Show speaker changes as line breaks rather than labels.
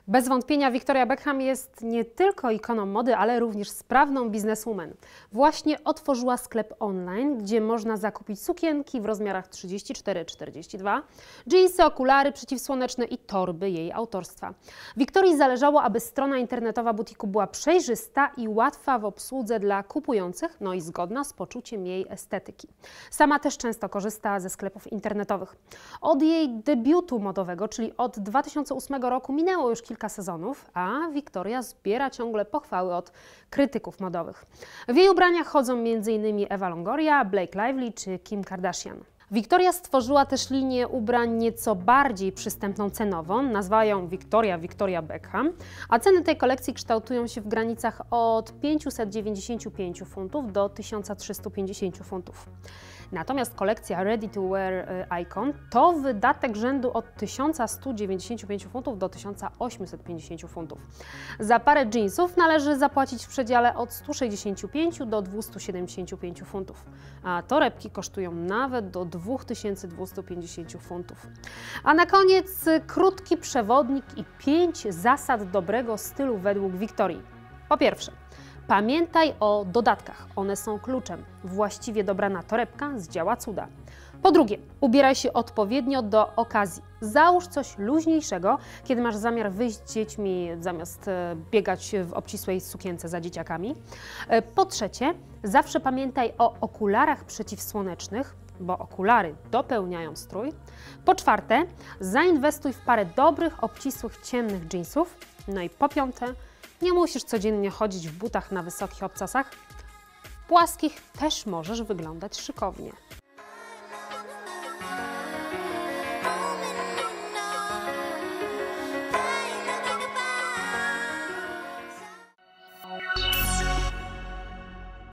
Bez wątpienia Victoria Beckham jest nie tylko ikoną mody, ale również sprawną bizneswoman. Właśnie otworzyła sklep online, gdzie można zakupić sukienki w rozmiarach 34-42, dżinsy, okulary przeciwsłoneczne i torby jej autorstwa. Wiktorii zależało, aby strona internetowa butiku była przejrzysta i łatwa w obsłudze dla kupujących, no i zgodna z poczuciem jej estetyki. Sama też często korzysta ze sklepów internetowych. Od jej debiutu modowego, czyli od 2008 roku, minęło już kilka sezonów, a Victoria zbiera ciągle pochwały od krytyków modowych. W jej ubraniach chodzą m.in. Eva Longoria, Blake Lively czy Kim Kardashian. Victoria stworzyła też linię ubrań nieco bardziej przystępną cenowo, nazwała ją Victoria Beckham, a ceny tej kolekcji kształtują się w granicach od 595 funtów do 1350 funtów. Natomiast kolekcja Ready to Wear Icon to wydatek rzędu od 1195 funtów do 1850 funtów. Za parę jeansów należy zapłacić w przedziale od 165 do 275 funtów, a torebki kosztują nawet do 2250 funtów. A na koniec krótki przewodnik i 5 zasad dobrego stylu według Victorii. Po pierwsze, pamiętaj o dodatkach, one są kluczem. Właściwie dobrana torebka zdziała cuda. Po drugie, ubieraj się odpowiednio do okazji. Załóż coś luźniejszego, kiedy masz zamiar wyjść z dziećmi, zamiast biegać w obcisłej sukience za dzieciakami. Po trzecie, zawsze pamiętaj o okularach przeciwsłonecznych, bo okulary dopełniają strój. Po czwarte, zainwestuj w parę dobrych, obcisłych, ciemnych jeansów. No i po piąte, nie musisz codziennie chodzić w butach na wysokich obcasach. W płaskich też możesz wyglądać szykownie.